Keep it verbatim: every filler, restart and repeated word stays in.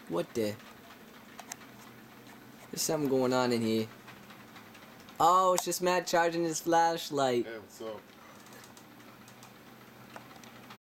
What the? There's something going on in here. Oh, it's just Matt charging his flashlight. Hey, what's up?